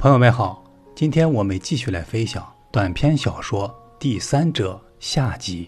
朋友们好，今天我们继续来分享短篇小说《第三者》下集。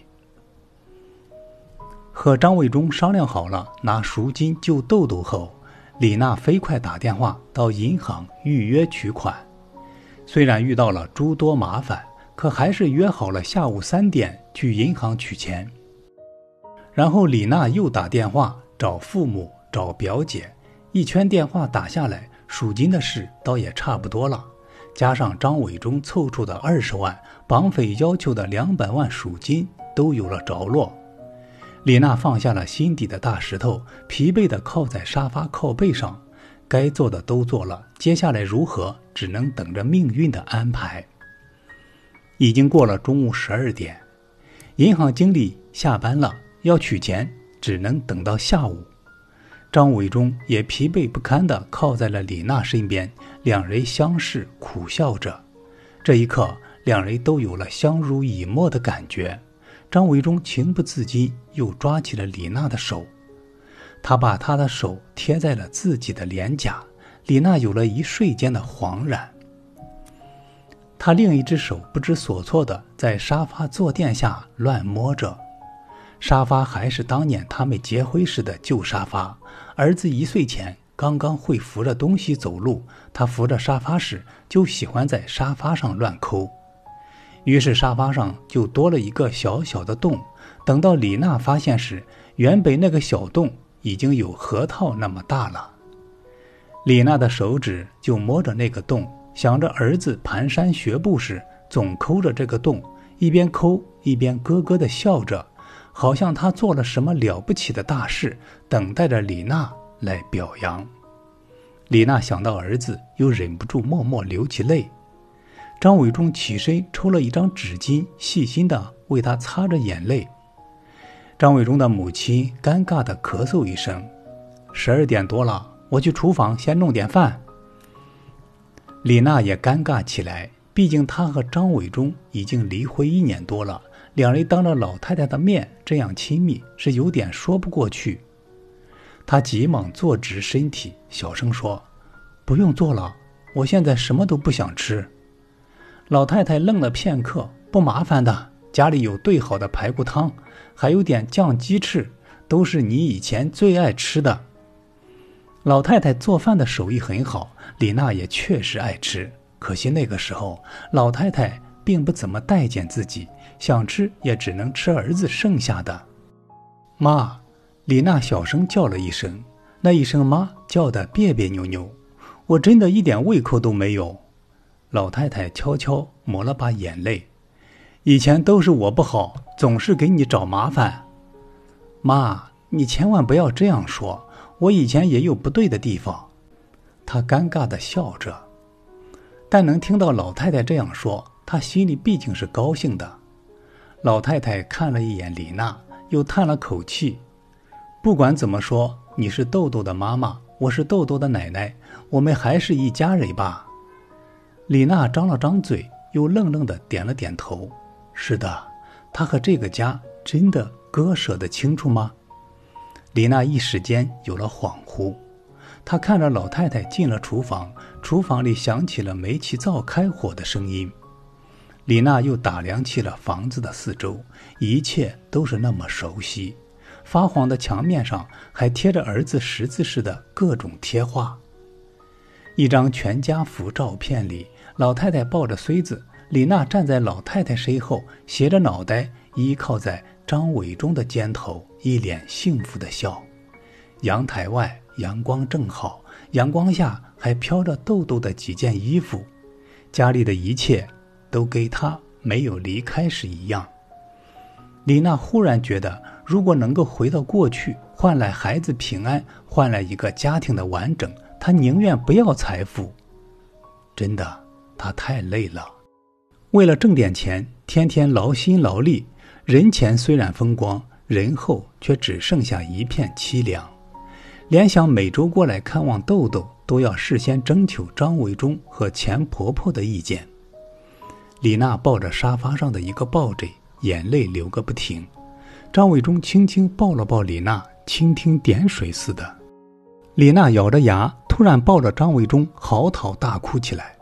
和张伟忠商量好了拿赎金救豆豆后，李娜飞快打电话到银行预约取款。虽然遇到了诸多麻烦，可还是约好了下午3点去银行取钱。然后李娜又打电话找父母找表姐，一圈电话打下来，赎金的事倒也差不多了，加上张伟忠凑出的20万，绑匪要求的200万赎金都有了着落。李娜放下了心底的大石头，疲惫地靠在沙发靠背上，该做的都做了，接下来如何，只能等着命运的安排。已经过了中午12点，银行经理下班了，要取钱只能等到下午。张伟忠也疲惫不堪地靠在了李娜身边，两人相视苦笑着。这一刻，两人都有了相濡以沫的感觉。张伟忠情不自禁又抓起了李娜的手，他把她的手贴在了自己的脸颊，李娜有了一瞬间的恍然。他另一只手不知所措地在沙发坐垫下乱摸着，沙发还是当年他们结婚时的旧沙发，儿子1岁前刚刚会扶着东西走路，他扶着沙发时就喜欢在沙发上乱抠，于是沙发上就多了一个小小的洞，等到李娜发现时，原本那个小洞已经有核桃那么大了。李娜的手指就摸着那个洞，想着儿子蹒跚学步时总抠着这个洞，一边抠一边咯咯地笑着，好像他做了什么了不起的大事，等待着李娜来表扬。李娜想到儿子，又忍不住默默流起泪。张伟忠起身抽了一张纸巾，细心地为他擦着眼泪。张伟忠的母亲尴尬地咳嗽一声：12点多了，我去厨房先弄点饭。李娜也尴尬起来，毕竟她和张伟忠已经离婚1年多了，两人当着老太太的面这样亲密，是有点说不过去。她急忙坐直身体，小声说：不用做了，我现在什么都不想吃。老太太愣了片刻：不麻烦的，家里有兑好的排骨汤，还有点酱鸡翅，都是你以前最爱吃的。老太太做饭的手艺很好，李娜也确实爱吃，可惜那个时候老太太并不怎么待见自己，想吃也只能吃儿子剩下的。妈，李娜小声叫了一声，那一声妈叫得别别扭扭，我真的一点胃口都没有。老太太悄悄抹了把眼泪，以前都是我不好，总是给你找麻烦。妈，你千万不要这样说，我以前也有不对的地方。她尴尬地笑着，但能听到老太太这样说，她心里毕竟是高兴的。老太太看了一眼李娜，又叹了口气：不管怎么说，你是豆豆的妈妈，我是豆豆的奶奶，我们还是一家人吧。李娜张了张嘴，又愣愣地点了点头。是的，她和这个家真的割舍得清楚吗？李娜一时间有了恍惚，她看着老太太进了厨房，厨房里响起了煤气灶开火的声音。李娜又打量起了房子的四周，一切都是那么熟悉，发黄的墙面上还贴着儿子识字似的各种贴画。一张全家福照片里，老太太抱着孙子，李娜站在老太太身后，斜着脑袋依靠在张伟忠的肩头，一脸幸福的笑。阳台外阳光正好，阳光下还飘着豆豆的几件衣服，家里的一切都跟她没有离开时一样。李娜忽然觉得，如果能够回到过去，换来孩子平安，换来一个家庭的完整，她宁愿不要财富。真的，她太累了，为了挣点钱，天天劳心劳力，人前虽然风光，人后却只剩下一片凄凉。连想每周过来看望豆豆，都要事先征求张伟忠和钱婆婆的意见。李娜抱着沙发上的一个抱枕，眼泪流个不停。张伟忠轻轻抱了抱李娜，蜻蜓点水似的。李娜咬着牙，突然抱着张伟忠嚎啕大哭起来。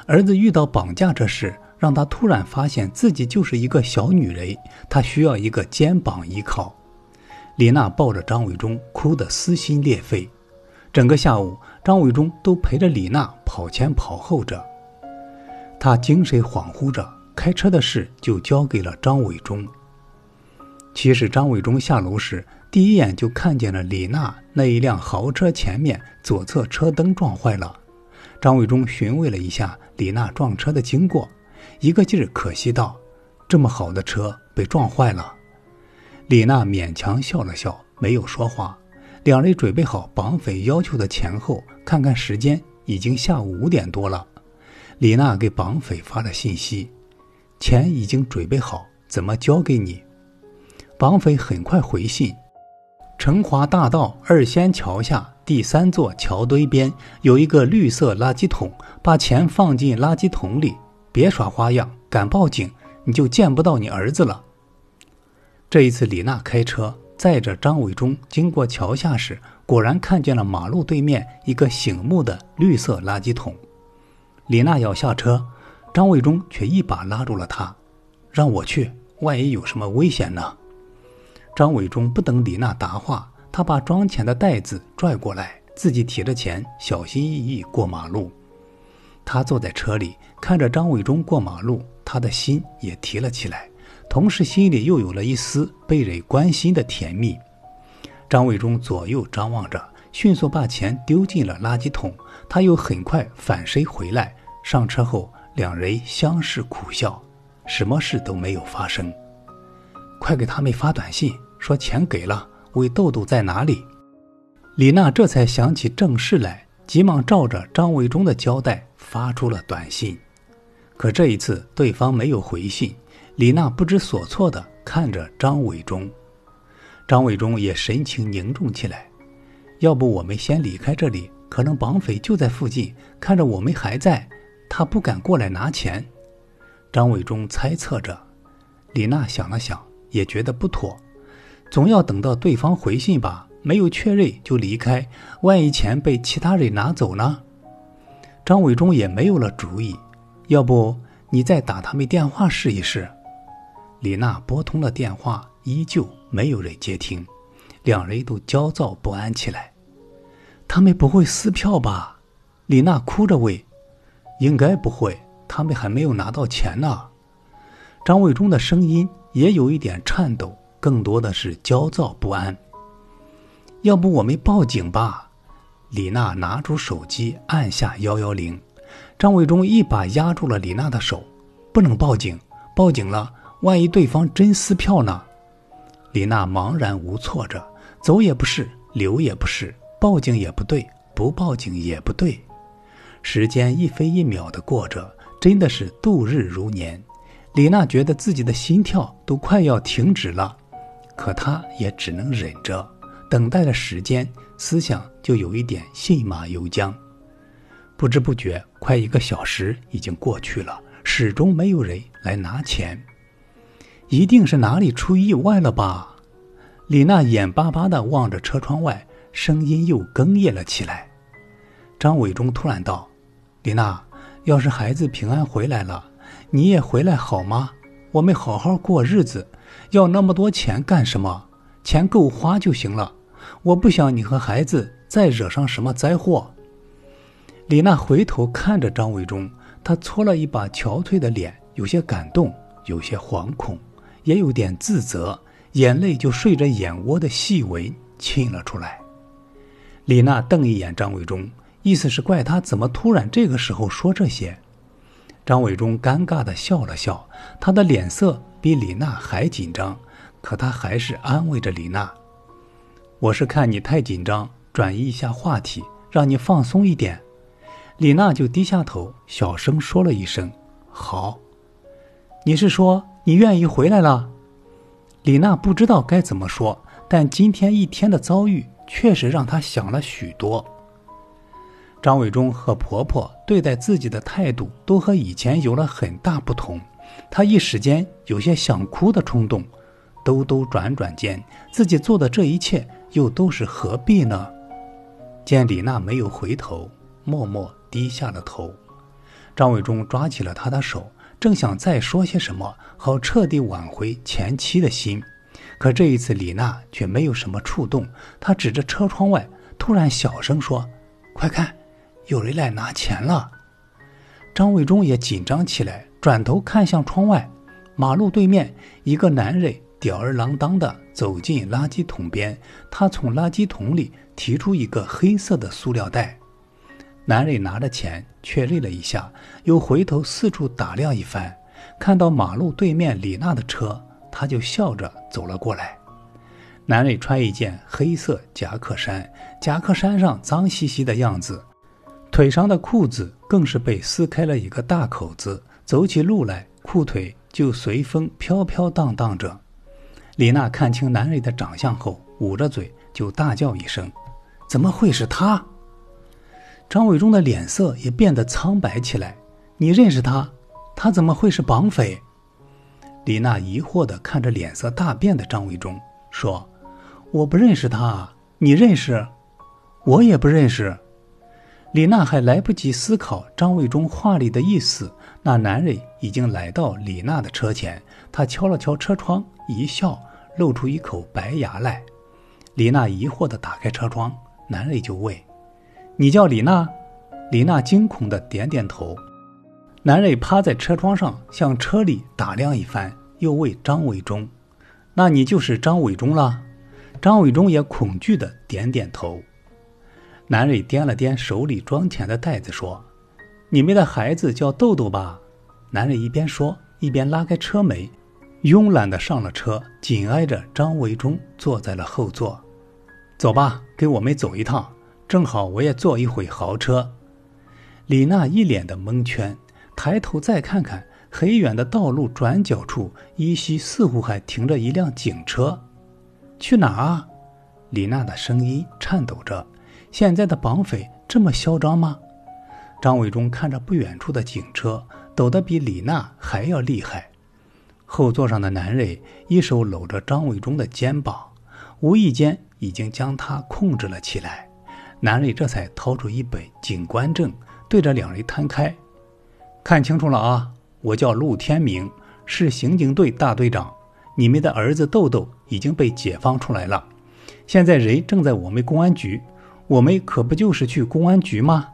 儿子遇到绑架这事，让他突然发现自己就是一个小女人，他需要一个肩膀依靠。李娜抱着张伟忠，哭得撕心裂肺。整个下午，张伟忠都陪着李娜跑前跑后着。他精神恍惚着，开车的事就交给了张伟忠。其实张伟忠下楼时，第一眼就看见了李娜那一辆豪车前面左侧车灯撞坏了。张伟忠询问了一下李娜撞车的经过，一个劲儿可惜道：“这么好的车被撞坏了。”李娜勉强笑了笑，没有说话。两人准备好绑匪要求的钱后，看看时间，已经下午5点多了。李娜给绑匪发了信息：“钱已经准备好，怎么交给你？”绑匪很快回信：“成华大道2仙桥下第3座桥墩边有一个绿色垃圾桶，把钱放进垃圾桶里，别耍花样，敢报警你就见不到你儿子了。”这一次李娜开车载着张伟忠经过桥下时，果然看见了马路对面一个醒目的绿色垃圾桶。李娜要下车，张伟忠却一把拉住了她：“让我去，万一有什么危险呢？”张伟忠不等李娜答话，他把装钱的袋子拽过来，自己提着钱小心翼翼过马路。他坐在车里看着张伟忠过马路，他的心也提了起来，同时心里又有了一丝被人关心的甜蜜。张伟忠左右张望着，迅速把钱丢进了垃圾桶，他又很快反身回来。上车后，两人相视苦笑，什么事都没有发生。快给他们发短信，说钱给了，问豆豆在哪里。李娜这才想起正事来，急忙照着张伟忠的交代发出了短信。可这一次对方没有回信，李娜不知所措地看着张伟忠。张伟忠也神情凝重起来：“要不我们先离开这里，可能绑匪就在附近，看着我们还在，他不敢过来拿钱。”张伟忠猜测着。李娜想了想，也觉得不妥，总要等到对方回信吧，没有确认就离开，万一钱被其他人拿走呢？张伟忠也没有了主意：“要不你再打他们电话试一试。”李娜拨通了电话，依旧没有人接听，两人都焦躁不安起来。他们不会撕票吧？李娜哭着问。应该不会，他们还没有拿到钱呢。张伟忠的声音也有一点颤抖，更多的是焦躁不安。要不我们报警吧？李娜拿出手机按下110。张伟忠一把压住了李娜的手：“不能报警，报警了万一对方真撕票呢？”李娜茫然无措着，走也不是，留也不是，报警也不对，不报警也不对。时间一分一秒地过着，真的是度日如年。李娜觉得自己的心跳都快要停止了，可她也只能忍着，等待的时间，思想就有一点信马由缰。不知不觉快1个小时已经过去了，始终没有人来拿钱。一定是哪里出意外了吧？李娜眼巴巴地望着车窗外，声音又哽咽了起来。张伟忠突然道：“李娜，要是孩子平安回来了，你也回来好吗？我们好好过日子，要那么多钱干什么？钱够花就行了。我不想你和孩子再惹上什么灾祸。”李娜回头看着张伟忠，他搓了一把憔悴的脸，有些感动，有些惶恐，也有点自责，眼泪就顺着眼窝的细纹沁了出来。李娜瞪一眼张伟忠，意思是怪他怎么突然这个时候说这些。张伟忠尴尬地笑了笑，他的脸色比李娜还紧张，可他还是安慰着李娜：“我是看你太紧张，转移一下话题，让你放松一点。”李娜就低下头，小声说了一声：“好。”“你是说你愿意回来了？”李娜不知道该怎么说，但今天一天的遭遇确实让她想了许多。张伟忠和婆婆对待自己的态度都和以前有了很大不同，她一时间有些想哭的冲动，兜兜转转间，自己做的这一切又都是何必呢？见李娜没有回头，默默低下了头。 张伟忠抓起了他的手，正想再说些什么，好彻底挽回前妻的心。可这一次李娜却没有什么触动，她指着车窗外，突然小声说：“快看，有人来拿钱了。”张伟忠也紧张起来，转头看向窗外，马路对面一个男人吊儿郎当地走进垃圾桶边，他从垃圾桶里提出一个黑色的塑料袋。男人拿着钱确认了一下，又回头四处打量一番，看到马路对面李娜的车，他就笑着走了过来。男人穿一件黑色夹克衫，夹克衫上脏兮兮的样子，腿上的裤子更是被撕开了一个大口子，走起路来裤腿就随风飘飘荡荡着。李娜看清男人的长相后，捂着嘴就大叫一声：“怎么会是他？”张伟忠的脸色也变得苍白起来：“你认识他？他怎么会是绑匪？”李娜疑惑地看着脸色大变的张伟忠，说：“我不认识他，你认识？”“我也不认识。”李娜还来不及思考张伟忠话里的意思，那男人已经来到李娜的车前，他敲了敲车窗，一笑，露出一口白牙来。李娜疑惑地打开车窗，男人就问：“你叫李娜？”李娜惊恐地点点头。男人趴在车窗上向车里打量一番，又问张伟忠：“那你就是张伟忠了？”张伟忠也恐惧地点点头。男人掂了掂手里装钱的袋子，说：“你们的孩子叫豆豆吧？”男人一边说一边拉开车门，慵懒地上了车，紧挨着张伟忠坐在了后座。“走吧，跟我们走一趟，正好我也坐一回豪车。”李娜一脸的蒙圈，抬头再看看很远的道路转角处，依稀似乎还停着一辆警车。“去哪啊？”李娜的声音颤抖着。“现在的绑匪这么嚣张吗？”张伟忠看着不远处的警车，抖得比李娜还要厉害。后座上的男人一手搂着张伟忠的肩膀，无意间已经将他控制了起来。男人这才掏出一本警官证，对着两人摊开：“看清楚了啊，我叫陆天明，是刑警队大队长。你们的儿子豆豆已经被解放出来了，现在人正在我们公安局，我们可不就是去公安局吗？”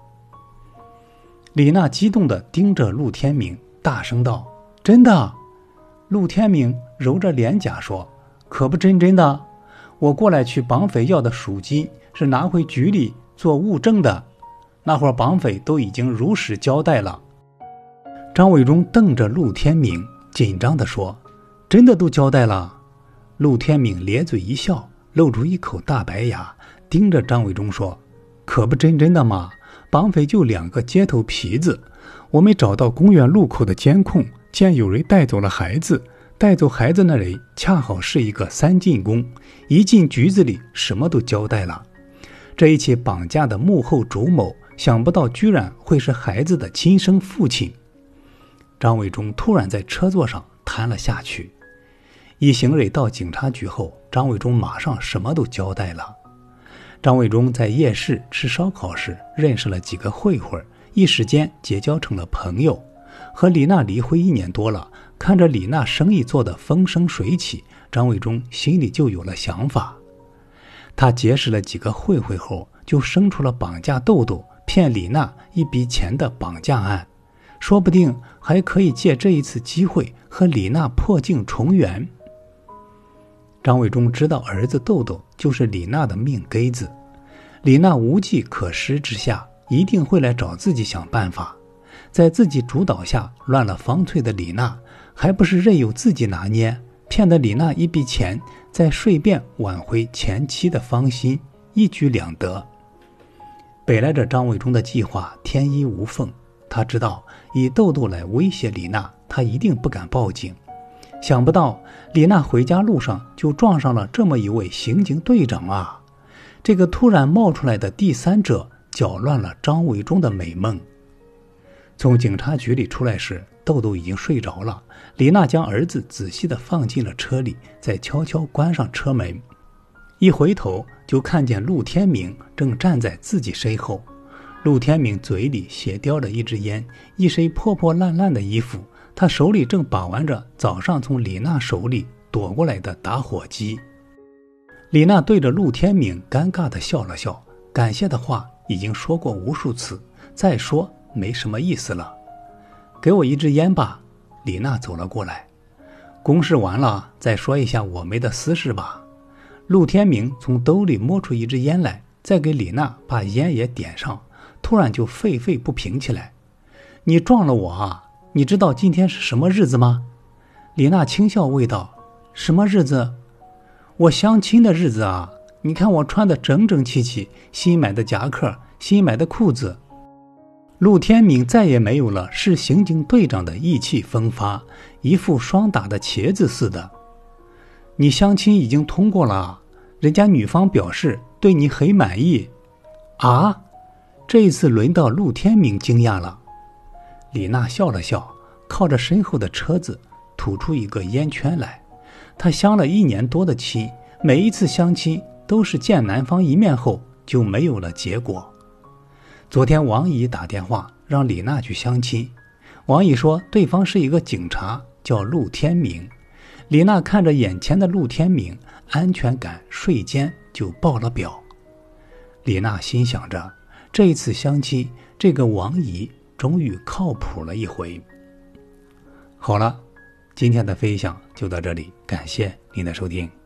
李娜激动地盯着陆天明，大声道：“真的？”陆天明揉着脸颊说：“可不真的，我过来取绑匪要的赎金，是拿回局里做物证的。那会儿绑匪都已经如实交代了。”张伟忠瞪着陆天明，紧张地说：“真的都交代了？”陆天明咧嘴一笑，露出一口大白牙，盯着张伟忠说：“可不真的吗？绑匪就2个街头皮子，我们找到公园路口的监控，见有人带走了孩子，带走孩子那人恰好是一个3进宫，一进局子里什么都交代了。这一起绑架的幕后主谋，想不到居然会是孩子的亲生父亲。”张伟忠突然在车座上瘫了下去。一行人到警察局后，张伟忠马上什么都交代了。张伟忠在夜市吃烧烤时认识了几个混混，一时间结交成了朋友。和李娜离婚1年多了，看着李娜生意做得风生水起，张伟忠心里就有了想法。他结识了几个混混后，就生出了绑架豆豆骗李娜一笔钱的绑架案，说不定还可以借这一次机会和李娜破镜重圆。张伟忠知道儿子豆豆就是李娜的命根子，李娜无计可施之下，一定会来找自己想办法。在自己主导下乱了方寸的李娜，还不是任由自己拿捏，骗得李娜一笔钱，再顺便挽回前妻的芳心，一举两得。本来这张伟忠的计划天衣无缝，他知道以豆豆来威胁李娜，他一定不敢报警。想不到李娜回家路上就撞上了这么一位刑警队长啊！这个突然冒出来的第三者搅乱了张伟忠的美梦。从警察局里出来时，豆豆已经睡着了。李娜将儿子仔细地放进了车里，再悄悄关上车门。一回头就看见陆天明正站在自己身后。 陆天明嘴里斜叼着一支烟，一身破破烂烂的衣服，他手里正把玩着早上从李娜手里夺过来的打火机。李娜对着陆天明尴尬地笑了笑，感谢的话已经说过无数次，再说没什么意思了。给我一支烟吧。李娜走了过来。公事完了，再说一下我们的私事吧。陆天明从兜里摸出一支烟来，再给李娜把烟也点上，突然就愤愤不平起来。你撞了我啊！你知道今天是什么日子吗？李娜轻笑味道，什么日子？我相亲的日子啊！你看我穿得整整齐齐，新买的夹克，新买的裤子。陆天明再也没有了是刑警队长的意气风发，一副双打的茄子似的。你相亲已经通过了，人家女方表示对你很满意。啊？这一次轮到陆天明惊讶了。李娜笑了笑，靠着身后的车子吐出一个烟圈来。她相了1年多的亲，每一次相亲都是见男方一面后就没有了结果。昨天王姨打电话让李娜去相亲，王姨说对方是一个警察，叫陆天明。李娜看着眼前的陆天明，安全感瞬间就爆了表。李娜心想着，这一次相亲，这个王姨终于靠谱了一回。好了，今天的分享就到这里，感谢您的收听。